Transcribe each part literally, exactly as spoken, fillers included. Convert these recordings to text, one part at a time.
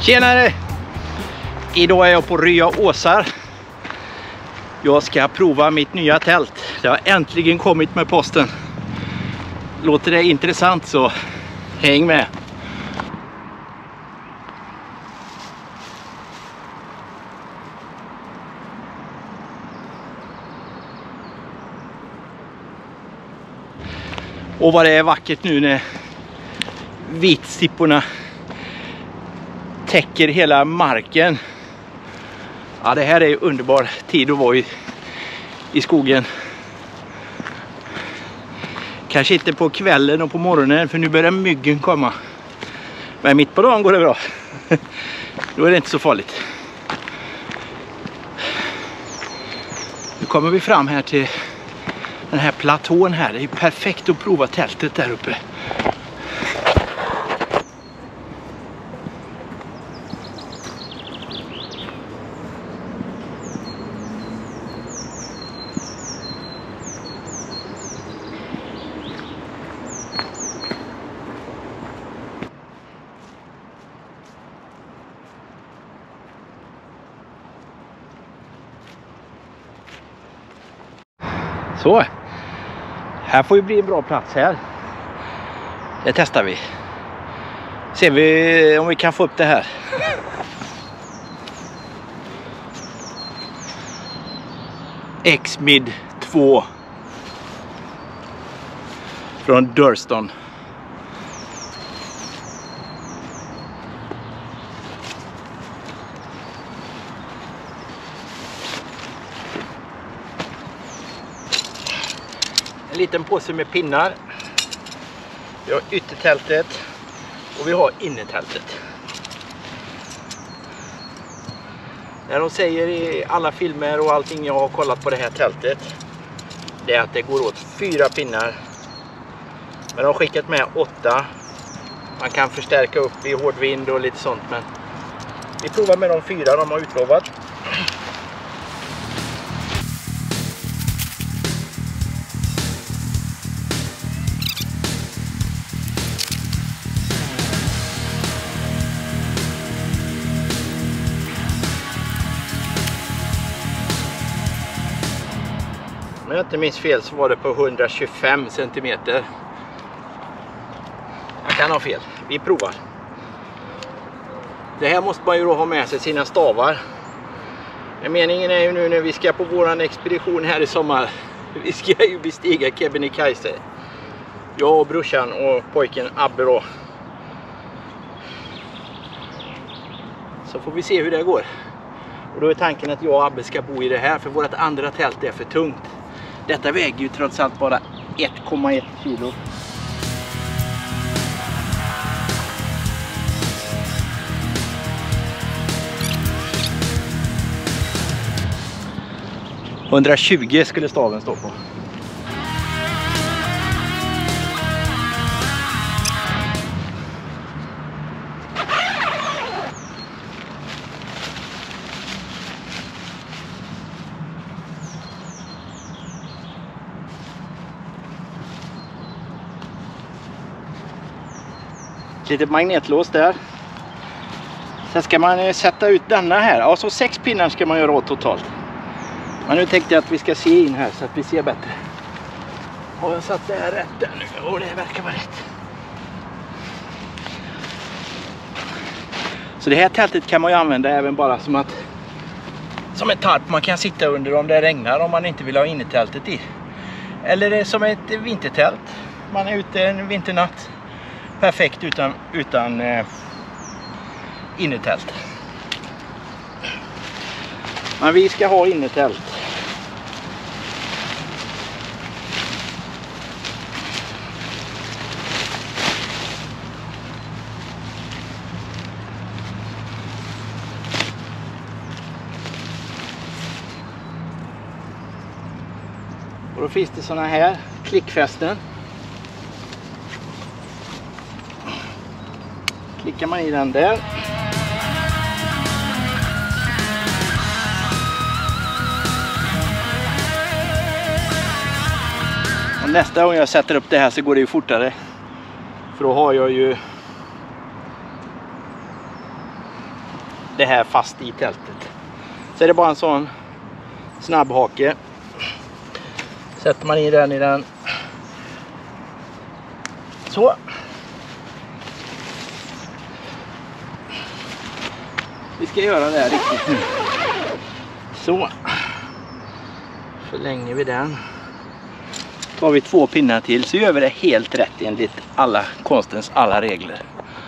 Tjenare! Idag är jag på Rya Åsar. Jag ska prova mitt nya tält. Det har äntligen kommit med posten. Låter det intressant så häng med. Och vad det är vackert nu när vitsipporna täcker hela marken. Ja, det här är underbar tid att vara i, i skogen. Kanske inte på kvällen och på morgonen, för nu börjar myggen komma. Men mitt på dagen går det bra. Då är det inte så farligt. Nu kommer vi fram här till den här platån här. Det är ju perfekt att prova tältet där uppe. Så, här får ju bli en bra plats här. Det testar vi. Ser vi om vi kan få upp det här. X-Mid två från Durston. En liten påse med pinnar. Vi har yttertältet och vi har innertältet. När de säger i alla filmer och allting jag har kollat på det här tältet, det är att det går åt fyra pinnar. Men de har skickat med åtta. Man kan förstärka upp i hård vind och lite sånt, men vi provar med de fyra de har utlovat. Om jag inte minns fel så var det på hundratjugofem centimeter. Jag kan ha fel. Vi provar. Det här måste man ju då ha med sig sina stavar. Men meningen är ju nu när vi ska på våran expedition här i sommar. Vi ska ju bestiga Kebnekaise. Jag och brorsan och pojken Abbe då. Så får vi se hur det går. Och då är tanken att jag och Abbe ska bo i det här, för vårt andra tält är för tungt. Detta väger ju trots allt bara ett komma ett kilo. hundratjugo skulle staven stå på. Lite magnetlås där. Sen ska man sätta ut denna här. Ja, så sex pinnar ska man göra åt totalt. Men nu tänkte jag att vi ska se in här så att vi ser bättre. Har jag satt det här rätt där nu? Och det verkar vara rätt. Så det här tältet kan man ju använda även bara som att som ett tarp man kan sitta under om det regnar, om man inte vill ha innertältet i. Eller som ett vintertält. Man är ute en vinternatt. Perfekt utan, utan eh, innertält. Men vi ska ha innertält. Och då finns det såna här klickfästen. Klickar man i den där. Och nästa gång jag sätter upp det här så går det ju fortare. För då har jag ju det här fast i tältet. Så är det bara en sån snabbhake. Sätter man i den i den. Så. Vi ska göra det här riktigt nu. Så. Förlänger vi den. Då har vi två pinnar till, så gör vi det helt rätt enligt alla konstens alla regler.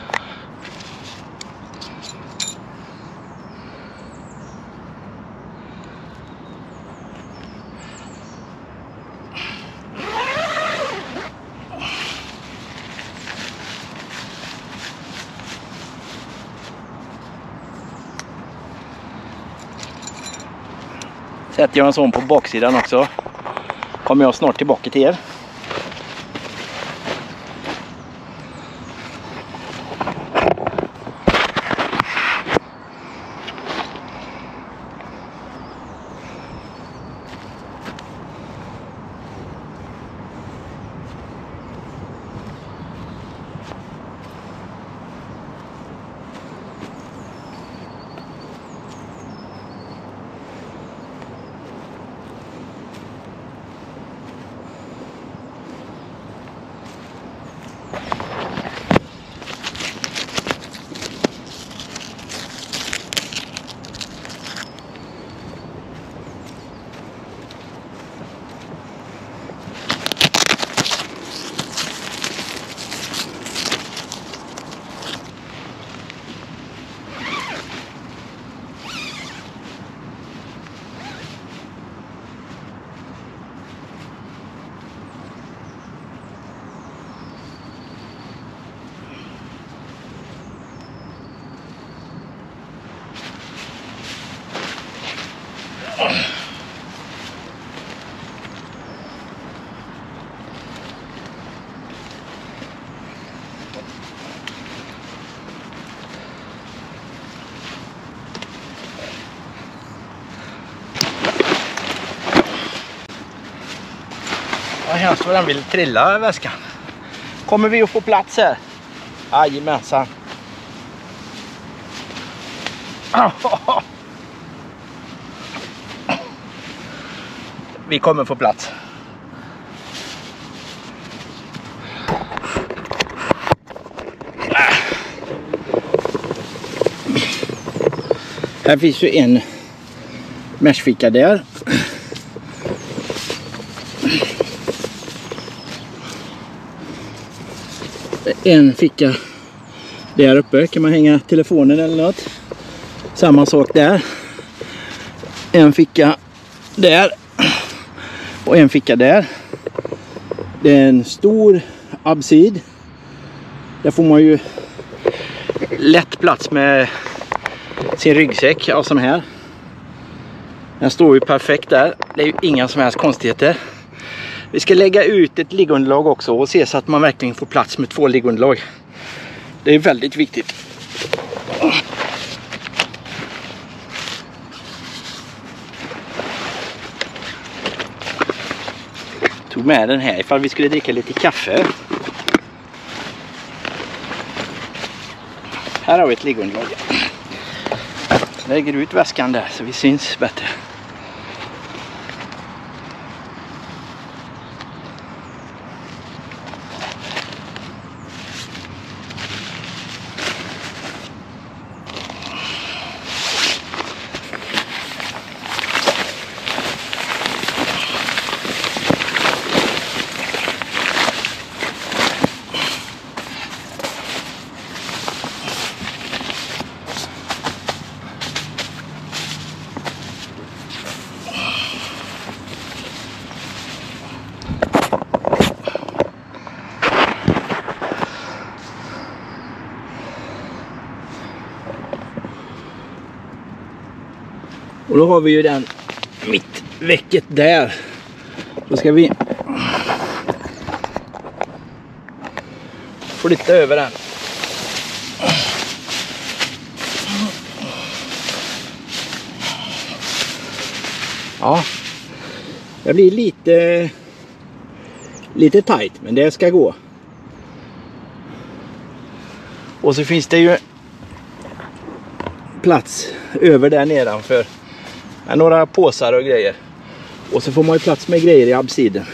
Sätter jag en sån på baksidan också. Kommer jag snart tillbaka till er. Vad hemskt vad den vill trilla väskan. Kommer vi att få plats här? Jajamensan. Vi kommer få plats. Här finns ju en meshficka där. En ficka där uppe kan man hänga telefonen eller något. Samma sak där. En ficka där. Och en ficka där. Det är en stor absid. Där får man ju lätt plats med sin ryggsäck av sån här. Den står ju perfekt där. Det är ju inga som helst konstigheter. Vi ska lägga ut ett liggunderlag också och se så att man verkligen får plats med två liggunderlag. Det är väldigt viktigt. Tog med den här ifall vi skulle dricka lite kaffe. Här har vi ett liggunderlag. Lägger ut väskan där så vi syns bättre. Och då har vi ju den mittväcket där. Då ska vi flytta över den. Ja, det blir lite lite tajt, men det ska gå. Och så finns det ju plats över där nedanför. Med några påsar och grejer. Och så får man ju plats med grejer i absiden.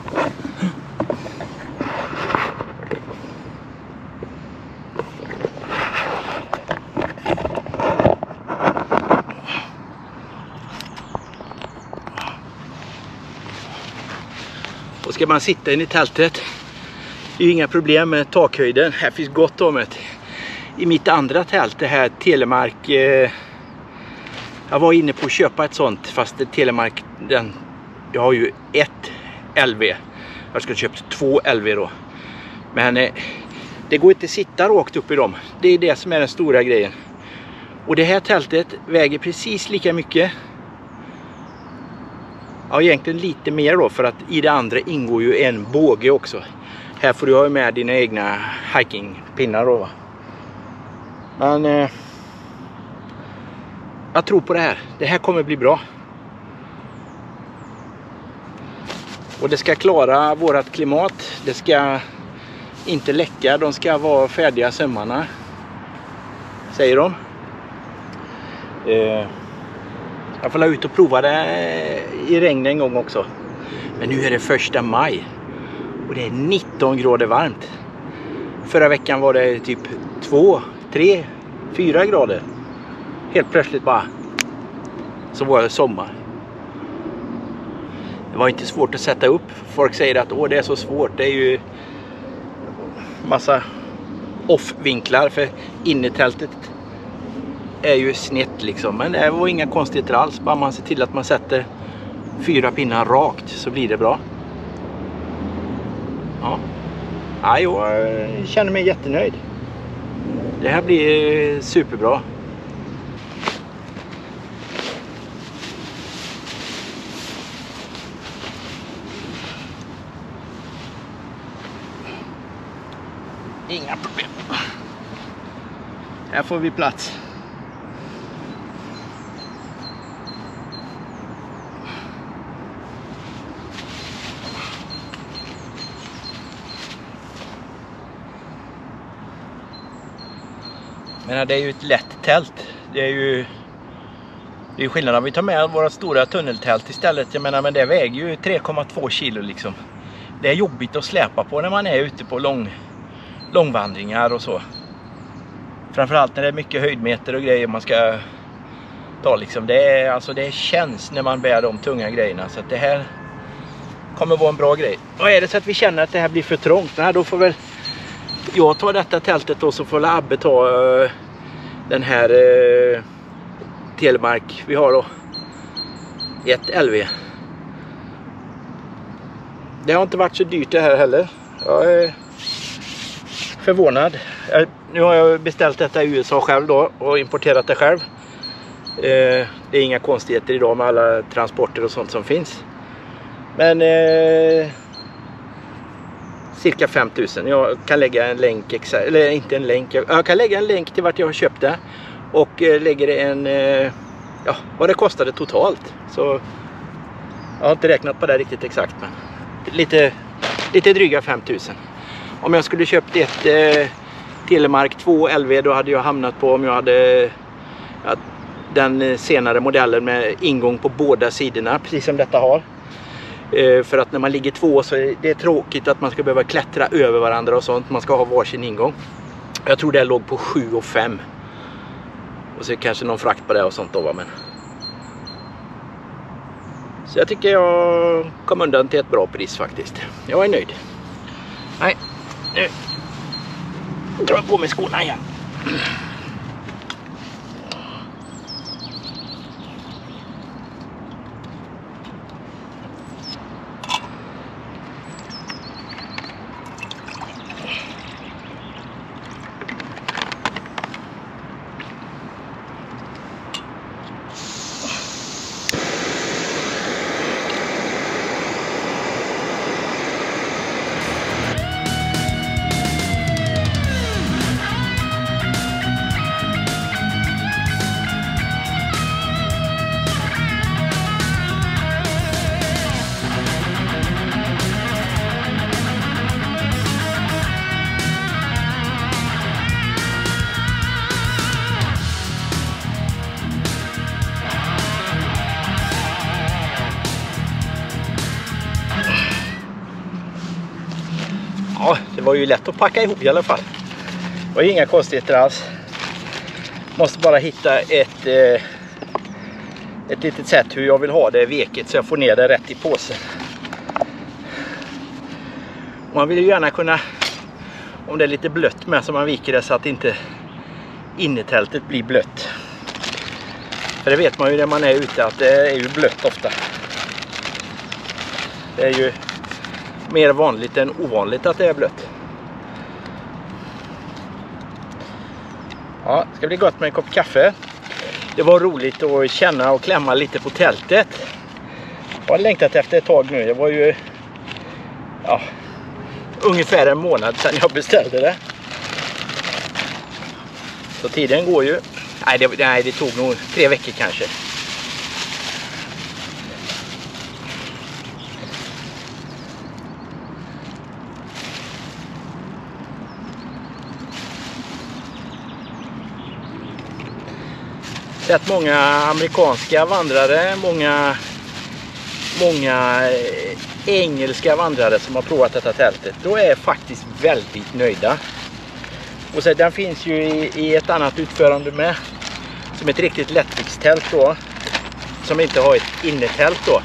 Och ska man sitta in i tältet, det är ju inga problem med takhöjden. Här finns gott om det. I mitt andra tält, det här Telemark, eh, jag var inne på att köpa ett sånt, fast det Telemark, den, jag har ju ett L V. Jag skulle köpt två L V då. Men eh, det går inte att sitta rakt upp i dem. Det är det som är den stora grejen. Och det här tältet väger precis lika mycket. Ja, egentligen lite mer då, för att i det andra ingår ju en båge också. Här får du ha med dina egna hikingpinnar då, va? Men eh, jag tror på det här. Det här kommer bli bra. Och det ska klara vårat klimat. Det ska inte läcka. De ska vara färdiga sömmarna, säger de. Eh, jag får la ut och prova det i regn en gång också. Men nu är det första maj. Och det är nitton grader varmt. Förra veckan var det typ två, tre, fyra grader. Helt plötsligt bara så var det sommar. Det var inte svårt att sätta upp. Folk säger att åh, det är så svårt. Det är ju massa off-vinklar, för innetältet är ju snett liksom. Men det var inga konstigheter alls. Bara man ser till att man sätter fyra pinnar rakt så blir det bra. Ja. Ja, jag känner mig jättenöjd. Det här blir superbra. Inga problem. Här får vi plats. Men det är ju ett lätt tält. Det är ju det är skillnad om vi tar med våra stora tunneltält istället. Jag menar, men det väger ju tre komma två kilo liksom. Det är jobbigt att släpa på när man är ute på lång, långvandringar och så. Framförallt när det är mycket höjdmeter och grejer man ska ta liksom. Det är, alltså det känns när man bär de tunga grejerna. Så att det här kommer vara en bra grej. Och är det så att vi känner att det här blir för trångt, nej, då får väl jag tar detta tältet och så får Abbe ta uh, den här uh, Telemark vi har då. Ett L V. Det har inte varit så dyrt det här heller. Jag är förvånad. Jag, nu har jag beställt detta i U S A själv då och importerat det själv. Uh, det är inga konstigheter idag med alla transporter och sånt som finns. Men uh, cirka fem tusen. Jag kan lägga en länk, eller inte en länk. Jag kan lägga en länk till vart jag har köpt det. Och eh, lägger en, eh, ja, vad det kostade totalt. Så jag har inte räknat på det riktigt exakt, men lite, lite dryga fem tusen. Om jag skulle köpt ett eh, Telemark två L V, då hade jag hamnat på, om jag hade ja, den senare modellen med ingång på båda sidorna, precis som detta har. För att när man ligger två så är det tråkigt att man ska behöva klättra över varandra och sånt. Man ska ha varsin ingång. Jag tror det låg på sju och fem. Och så kanske någon frakt på det och sånt då, men så jag tycker jag kom undan till ett bra pris faktiskt. Jag är nöjd. Nej, nu drar jag på mig skorna igen. det var ju lätt att packa ihop i alla fall. Det var inga konstigheter alls. Måste bara hitta ett, eh, ett litet sätt hur jag vill ha det veket så jag får ner det rätt i påsen. Man vill ju gärna kunna, om det är lite blött med, så man viker det så att inte innetältet blir blött. För det vet man ju när man är ute att det är ju blött ofta. Det är ju mer vanligt än ovanligt att det är blött. Ja, det ska bli gott med en kopp kaffe. Det var roligt att känna och klämma lite på tältet. Jag har längtat efter ett tag nu. Det var ju ja, ungefär en månad sedan jag beställde det. Så tiden går ju. Nej det, nej, det tog nog tre veckor kanske. Sett många amerikanska vandrare, många, många engelska vandrare som har provat detta tältet. Då är faktiskt väldigt nöjda. Och så, den finns ju i, i ett annat utförande med. Som ett riktigt lättviktstält då. Som inte har ett innetält då.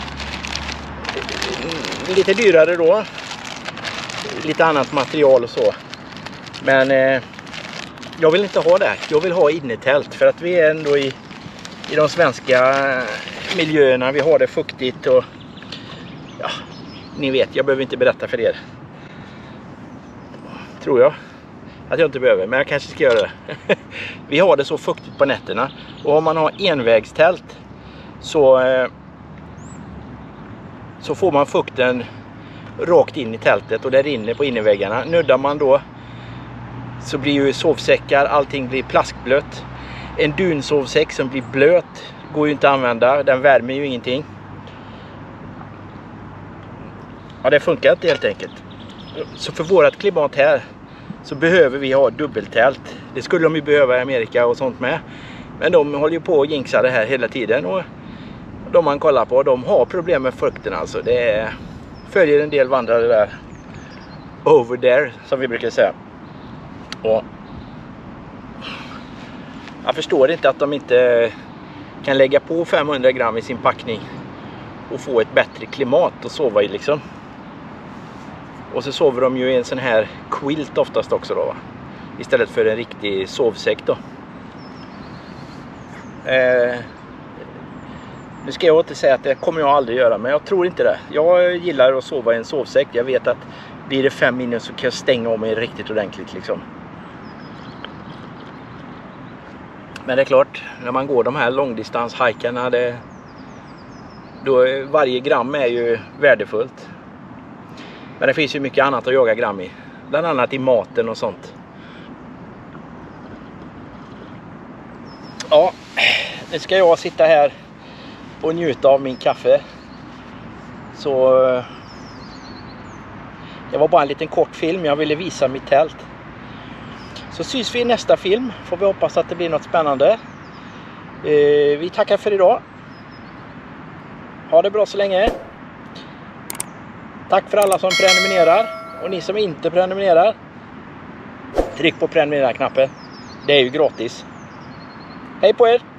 Lite dyrare då. Lite annat material och så. Men eh, jag vill inte ha det. Jag vill ha innetält. För att vi är ändå i, i de svenska miljöerna. Vi har det fuktigt och ja, ni vet, jag behöver inte berätta för er. Tror jag. Att jag inte behöver, men jag kanske ska göra det. Vi har det så fuktigt på nätterna. Och om man har envägstält så, eh, så får man fukten rakt in i tältet och det rinner på innerväggarna. Nuddar man då så blir ju sovsäckar, allting blir plaskblött. En dunsovsäck som blir blöt går ju inte att använda, den värmer ju ingenting. Ja, det funkar inte helt enkelt. Så för vårat klimat här så behöver vi ha dubbeltält. Det skulle de ju behöva i Amerika och sånt med. Men de håller ju på att jinxa det här hela tiden. Och de man kollar på, de har problem med fukten alltså. Det är, följer en del vandrare där. Over there, som vi brukar säga. Och jag förstår inte att de inte kan lägga på femhundra gram i sin packning. Och få ett bättre klimat att sova i liksom. Och så sover de ju i en sån här quilt oftast också då va? Istället för en riktig sovsäck då. Eh, nu ska jag inte säga att det kommer jag aldrig göra, men jag tror inte det. Jag gillar att sova i en sovsäck. Jag vet att blir det fem minus så kan jag stänga om mig riktigt ordentligt liksom. Men det är klart, när man går de här långdistanshajkarna, det, då varje gram är ju värdefullt. Men det finns ju mycket annat att jaga gram i. Bland annat i maten och sånt. Ja, nu ska jag sitta här och njuta av min kaffe. Så det var bara en liten kort film. Jag ville visa mitt tält. Så syns vi i nästa film. Får vi hoppas att det blir något spännande. Vi tackar för idag. Ha det bra så länge. Tack för alla som prenumererar. Och ni som inte prenumererar, tryck på prenumerera-knappen. Det är ju gratis. Hej på er!